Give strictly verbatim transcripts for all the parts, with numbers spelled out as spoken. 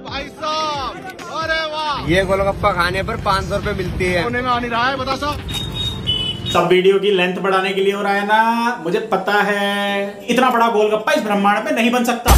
भाई साहब, अरे वाह। ये गोलगप्पा खाने पर पाँच सौ रूपये मिलती है। होने में आ नहीं रहा है, बता साहब। सब वीडियो की लेंथ बढ़ाने के लिए हो रहा है ना, मुझे पता है। इतना बड़ा गोलगप्पा इस ब्रह्मांड में नहीं बन सकता।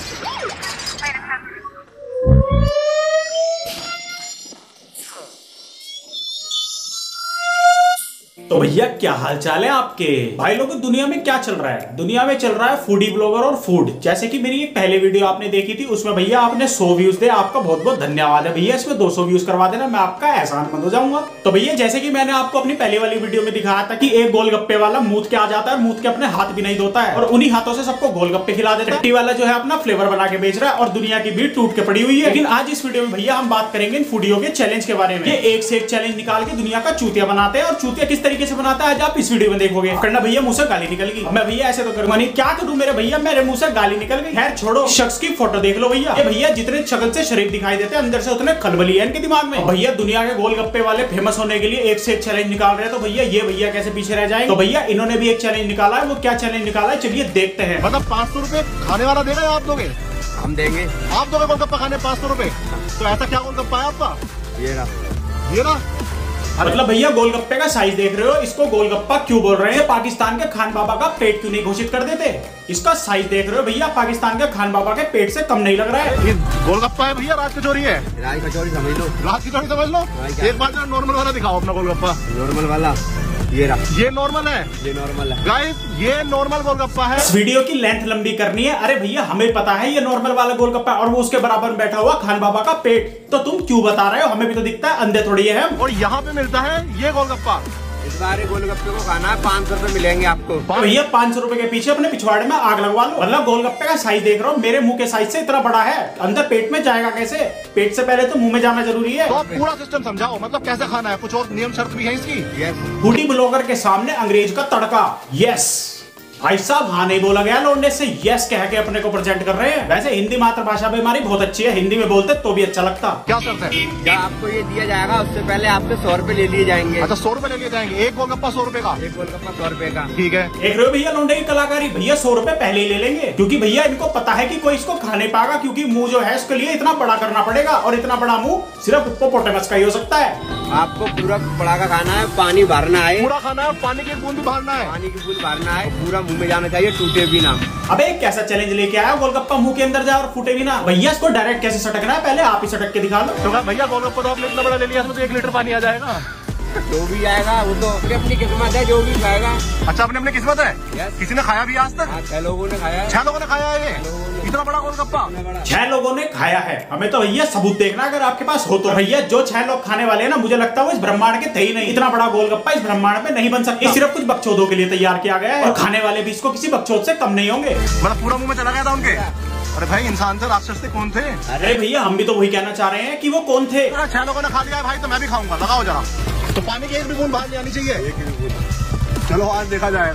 तो भैया क्या हाल चाल है आपके भाई लोगों। दुनिया में क्या चल रहा है? दुनिया में चल रहा है फूडी ब्लॉगर और फूड। जैसे कि मेरी एक पहले वीडियो आपने देखी थी, उसमें भैया आपने सौ व्यूज दे, आपका बहुत बहुत धन्यवाद है भैया। इसमें दो सौ व्यूज करवा देना, मैं आपका एहसानमंद हो जाऊंगा। तो भैया जैसे कि मैंने आपको अपनी पहले वाली वीडियो में दिखाया था कि एक गोलगप्पे वाला मूत के आ जाता है, मूत के अपने हाथ भी नहीं धोता है और उन्हीं हाथों से सबको गोलगप्पे खिला देता है। टट्टी वाला जो है अपना फ्लेवर बना के बेच रहा है और दुनिया की भीड़ टूट के पड़ी हुई है। लेकिन आज इस वीडियो में भैया हम बात करेंगे इन फूडियों के चैलेंज के बारे में। ये एक से एक चैलेंज निकाल के दुनिया का चूतिया बनाते हैं और चूतिया किस तरीके से बनाता है आज आप इस वीडियो में देखोगे। करना भैया मुंह से गाली निकल गई, मैं भैया ऐसे तो करूंगा नहीं। क्या करूं मेरे भैया, मेरे मुंह से गाली निकल गई। खैर छोड़ो, शख्स की फोटो देख लो भैया। ये भैया जितने शक्ल से शरीफ दिखाई देते हैं, अंदर से उतने खलबली है इनके दिमाग में। भैया दुनिया के गोलगप्पे वाले फेमस होने के लिए एक से एक चैलेंज निकाल रहे हैं, तो भैया ये भैया कैसे पीछे रह जाएंगे। तो भैया इन्होंने भी एक चैलेंज निकाला है। वो क्या चैलेंज निकाला है चलिए देखते हैं। मतलब पाँच सौ रूपये खाने वाला देगा या आप दोगे? हम देंगे। आप दोगे गोलगप्पा खाने पाँच सौ रूपये? तो ऐसा क्या गोलगप्पा है आपका? ये रहा, ये ना। मतलब भैया गोलगप्पे का साइज देख रहे हो, इसको गोलगप्पा क्यों बोल रहे हैं? पाकिस्तान के खान बाबा का पेट क्यों नहीं घोषित कर देते? इसका साइज देख रहे हो भैया, पाकिस्तान के खान बाबा के पेट से कम नहीं लग रहा है। ये गोलगप्पा है भैया, रात कचौरी है। रात कचौरी समझ लो, रात कचौरी समझ लो। एक बार जरा नॉर्मल वाला दिखाओ अपना गोलगप्पा। नॉर्मल वाला ये रहा, ये नॉर्मल है, ये नॉर्मल है गाइस, ये नॉर्मल गोलगप्पा है। इस वीडियो की लेंथ लंबी करनी है। अरे भैया हमें पता है ये नॉर्मल वाला गोलगप्पा और वो उसके बराबर में बैठा हुआ खान बाबा का पेट। तो तुम क्यों बता रहे हो? हमें भी तो दिखता है, अंधे थोड़ी है हम। और यहाँ पे मिलता है ये गोलगप्पा। इस बार गोलगप्पे को खाना है, पाँच सौ रूपये मिलेंगे आपको। भैया पाँच सौ रुपए के पीछे अपने पिछवाड़े में आग लगवा लो। मतलब गोलगप्पे का साइज देख रहा हूँ, मेरे मुंह के साइज से इतना बड़ा है, अंदर पेट में जाएगा कैसे? पेट से पहले तो मुंह में जाना जरूरी है। तो आप पूरा सिस्टम समझाओ, मतलब कैसे खाना है, कुछ और नियम शर्त भी है इसकी? यस। फूडी ब्लॉगर के सामने अंग्रेज का तड़का। यस भाई साहब, हाँ नहीं बोला गया लौंडे से, यस कह के अपने को प्रेजेंट कर रहे हैं। वैसे हिंदी मातृभाषा भी हमारी बहुत अच्छी है, हिंदी में बोलते तो भी अच्छा लगता। क्या शर्त है? जब आपको ये दिया जाएगा उससे पहले आपसे सौ रूपये ले लिए जाएंगे। अच्छा सौ रूपये ले लिए जाएंगे, एक गोलगप्पा सौ रूपये का? एक गोलगप्पा सौ रूपये का, ठीक है। देख रहे हो भैया लौंडे की कलाकारी। भैया सौ रुपए पहले ही ले लेंगे क्योंकि भैया इनको पता है कि कोई इसको खा नहीं पाएगा, क्योंकि मुंह जो है इसके लिए इतना बड़ा करना पड़ेगा और इतना बड़ा मुंह सिर्फ हिप्पोपोटामस का ही हो सकता है। आपको पूरा बड़ा का खाना है, पानी भरना है, पूरा खाना है, पानी की बूंद भी भरना है, पानी की बूंद भरना है, पूरा मुंह में जाना चाहिए, टूटे भी ना। अबे कैसा चैलेंज लेके आया, गोलगप्पा मुंह के अंदर जाए और फूटे भी ना? भैया इसको डायरेक्ट कैसे सटकना है, पहले आप ही सटक के दिखा लो। तो भैया गोलगप्पा तो आपने इतना बड़ा ले लिया, इसमें तो एक लीटर पानी आ जाएगा। जो भी आएगा वो तो अपनी अपनी किस्मत है, जो भी खाएगा। अच्छा अपने अपनी किस्मत है। yes. किसी ने खाया भी आज तक? छह लोगों ने खाया है। छह लोगों ने खाया है ये इतना बड़ा गोलगप्पा? छह लोगों ने खाया है। हमें तो भैया सबूत देखना अगर आपके पास हो तो। भैया जो छह लोग खाने वाले हैं ना, मुझे लगता है वो इस ब्रह्मांड के थे ही नहीं। इतना बड़ा गोलगप्पा इस ब्रह्मांड में नहीं बन सकता। ये सिर्फ कुछ बकचोदों के लिए तैयार किया गया है और खाने वाले भी इसको किसी बकचोद से कम नहीं होंगे। मतलब पूरा मुंह में चला गया था उनके? अरे भाई इंसान से राक्षस थे, कौन थे? अरे भैया हम भी तो वही कहना चाह रहे हैं कि वो कौन थे। छह लोगों ने खा लिया है भाई, तो मैं भी खाऊंगा, लगाओ जरा। तो पानी की एक भी बूंद बाहर नहीं आनी चाहिए। एक भी बूंद। चलो आज देखा जाएगा।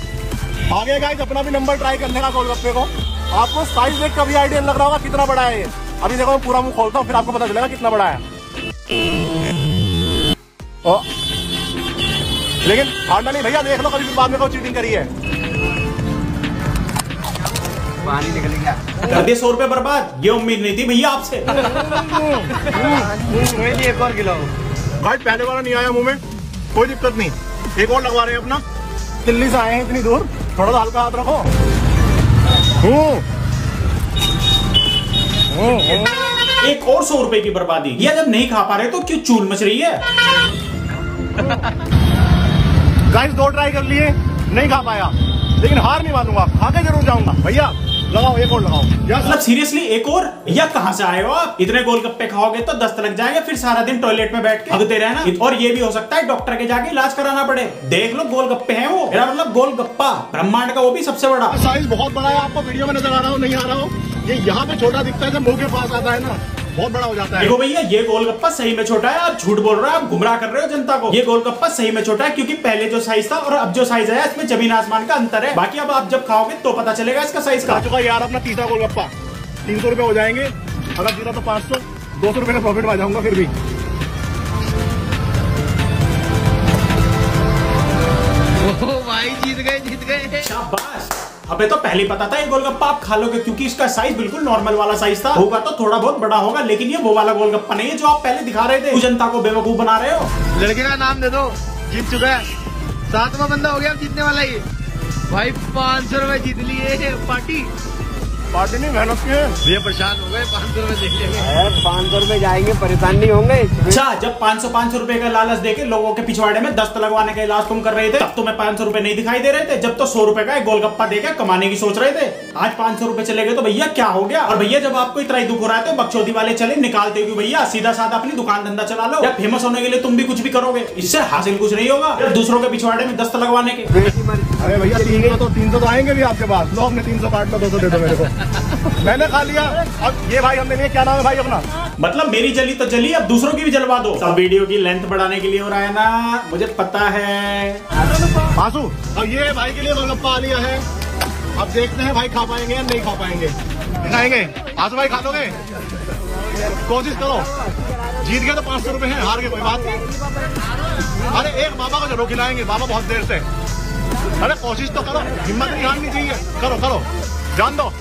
आगे गाइस अपना भी नंबर ट्राई करने का गोलगप्पे को। आपको साइज देख कभी आइडिया लग रहा होगा कितना बड़ा है ये। अभी देखो मैं पूरा मुंह खोलता हूँ, फिर आपको पता चलेगा कितना बड़ा है। ओ, लेकिन फाड़ना नहीं भैया, देख लो कभी बाद में कोई चीटिंग करी है। पानी निकल गया, कर दिए सौ रुपए बर्बाद। ये उम्मीद नहीं थी भैया आपसे। एक और किलो गाइस पहले वाला नहीं आया मुंह में, कोई दिक्कत नहीं, एक और लगवा रहे हैं अपना। दिल्ली से आए हैं इतनी दूर, थोड़ा सा हल्का हाथ रखो। एक और सौ रुपए की बर्बादी। ये जब नहीं खा पा रहे तो क्यों चूल मच रही है? गाइस दो ट्राई कर लिए, नहीं खा पाया, लेकिन हार नहीं मानूंगा, खा के जरूर जाऊंगा। भैया लगाओ, एक और लगाओ। मतलब सीरियसली एक और? भैया कहाँ से आए हो आप? इतने गोलगप्पे खाओगे तो दस्त लग जाएंगे, फिर सारा दिन टॉयलेट में बैठ के भगते रहना। और ये भी हो सकता है डॉक्टर के जाके इलाज कराना पड़े। देख लो गोलगप्पे हैं वो, मेरा मतलब गोलगप्पा ब्रह्मांड का वो भी सबसे बड़ा। साइज बहुत बड़ा है, आपको वीडियो में नजर आ रहा हो नहीं आ रहा हो, ये यहाँ पे छोटा दिखता है, जब मुंह के पास आता है ना बहुत बड़ा हो जाता है। देखो भैया ये गोलगप्पा सही में छोटा है, आप झूठ बोल रहे हो, आप गुमराह कर रहे हो जनता को। ये गोलगप्पा सही में छोटा है क्योंकि पहले जो साइज था और अब जो साइज है इसमें जमीन आसमान का अंतर है। बाकी अब आप जब खाओगे तो पता चलेगा इसका साइज का। आ चुका यार अपना तीसरा गोलगप्पा, तीन सौ रुपए हो जाएंगे, अगर जीता तो पाँच सौ, दो सौ रुपए का प्रॉफिट में आ जाऊंगा फिर भी। ओ भाई जीत गए, जीत गए। शाबाश, अबे तो पहले पता था ये गोलगप्पा आप खा लोगे, क्योंकि इसका साइज बिल्कुल नॉर्मल वाला साइज था। होगा तो थोड़ा बहुत बड़ा होगा, लेकिन ये वो वाला गोलगप्पा नहीं है जो आप पहले दिखा रहे थे। जनता को बेवकूफ बना रहे हो। लड़के का नाम दे दो, जीत चुका है, सातवां बंदा हो गया जीतने वाला ये। भाई पाँच सौ रुपए जीत लिए, पार्टी पार्टी नहीं मेहनत की है। ये परेशान हो गए, पाँच सौ रुपए देख लेंगे। पाँच सौ रुपए जाएंगे, परेशान नहीं होंगे। अच्छा, जब पाँच सौ पाँच सौ रुपए का लालच देके लोगों के पिछवाड़े में दस्त लगवाने का इलाज तुम कर रहे थे, तब तुम्हें पाँच सौ रुपए नहीं दिखाई दे रहे थे। जब तो सौ रुपए का एक गोलगप्पा देके कमाने की सोच रहे थे, आज पाँच सौ रुपए चले गए तो भैया क्या हो गया। और भैया जब आपको इतना ही दुख हो रहा है तो बकचोदी वाले चले निकालते क्यों भैया, सीधा साधा अपनी दुकान धंधा चला लो। या फेमस होने के लिए तुम भी कुछ भी करोगे, इससे हासिल कुछ नहीं होगा, दूसरों के पिछवाड़े में दस्त लगवाने के। अरे भैया तीन सौ तो तीन सौ तो आएंगे भी आपके पास। लो अपने तीन सौ काट लो, दो सौ दे दो मेरे को। मैंने खा लिया। अब ये भाई हमने लिए, क्या नाम है भाई अपना? मतलब मेरी जली तो जली, अब दूसरों की भी जलवा दो। सब वीडियो की लेंथ बढ़ाने के लिए हो रहा है ना, मुझे पता है। आंसू, अब ये भाई के लिए गोलगप्पा आ लिया है। अब देखते हैं भाई खा पाएंगे या नहीं खा पाएंगे। दिखाएंगे आंसू भाई, खा लोगे? कोशिश करो। जीत गए तो पाँच सौ रुपए हैं, हार गए कोई बात नहीं। अरे एक बाबा को जरूर खिलाएंगे, बाबा बहुत देर से। अरे कोशिश तो करो, हिम्मत नहीं हारनी चाहिए। करो करो, जान दो।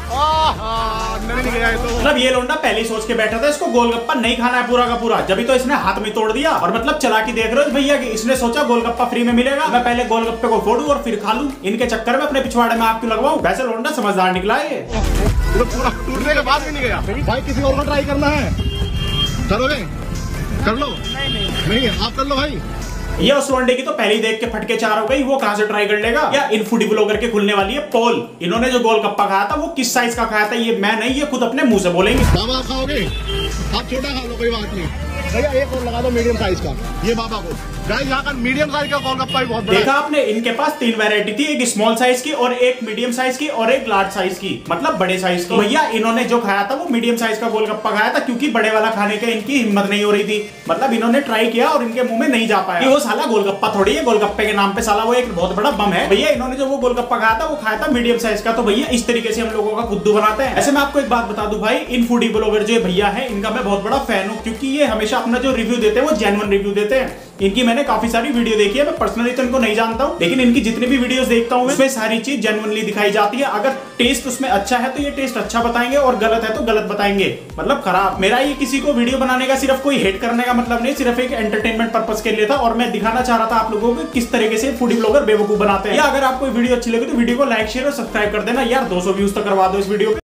नहीं गया तो मतलब ये लोंडा पहले ही सोच के बैठा था इसको गोलगप्पा नहीं खाना है पूरा का पूरा, जब तो इसने हाथ में तोड़ दिया। और मतलब चला के देख रहे हो भैया कि इसने सोचा गोलगप्पा फ्री में मिलेगा, मैं पहले गोलगप्पे को फोड़ूं और फिर खा लूं। इनके चक्कर में अपने पिछवाड़े में आग क्यों लगवाऊं। वैसे लोंडा समझदार निकला है ये। तो पूरा टूटने के बाद भी नहीं गया। भाई किसी और को ट्राई करना है, करोगे? कर लो। नहीं आप कर लो भाई। ये उस लोंडे की तो पहले ही देख के फटके चार हो गई, वो कहां से ट्राई कर लेगा। या इन फूडी ब्लॉगर के खुलने वाली है पोल, इन्होंने जो गोलगप्पा खाया था वो किस साइज का खाया था, ये मैं नहीं, ये खुद अपने मुंह से बोलेंगे। बाबा आप खाओगे? आप छोटा खा लो, कोई बात नहीं। भैया एक और लगा दो मीडियम साइज का, ये बाबा को। गाइस यहाँ का मीडियम साइज का गोलगप्पा भी बहुत बड़ा देखा आपने, इनके पास तीन वैरायटी थी, एक स्मॉल साइज की और एक मीडियम साइज की और एक लार्ज साइज की, मतलब बड़े साइज की। भैया इन्होंने जो खाया था वो मीडियम साइज का गोलगप्पा खाया था, क्योंकि बड़े वाला खाने के इनकी हिम्मत नहीं हो रही थी। मतलब इन्होंने ट्राई किया और इनके मुंह में नहीं जा पाया। वो साला गोलगप्पा थोड़ी है, गोलगप्पे के नाम पे साला वो एक बहुत बड़ा बम है। भैया इन्होंने जो वो गोलगप्पा खाया था वो खाया था मीडियम साइज का। तो भैया इस तरीके से हम लोगों का खुद्दू बनाते हैं। ऐसे मैं आपको एक बात बता दूं भाई, इन फूडी ब्लॉगर जो भैया है इनका मैं बहुत बड़ा फैन हूँ, क्योंकि ये हमेशा अपना जो रिव्यू देते हैं वो जेन्युइन रिव्यू देते हैं। इनकी मैंने काफी सारी वीडियो देखी है, मैं पर्सनली तो इनको नहीं जानता हूँ, लेकिन इनकी जितनी भी वीडियोस देखता हूँ उसमें सारी चीज जेन्युइनली दिखाई जाती है। अगर टेस्ट उसमें अच्छा है तो ये टेस्ट अच्छा बताएंगे और गलत है तो गलत बताएंगे, मतलब खराब। मेरा ये किसी को वीडियो बनाने का सिर्फ कोई हेट करने का मतलब नहीं, सिर्फ एक एंटरटेनमेंट पर्पस के लिए था और मैं दिखाना चाह रहा था आप लोगों को किस तरीके से फूडी ब्लॉगर बेवकूफ बनाते हैं। या अगर आपको वीडियो अच्छी लगी तो वीडियो को लाइक शेयर और सब्सक्राइब कर देना यार। दो सौ व्यूज तो करवा दो इस वीडियो पे।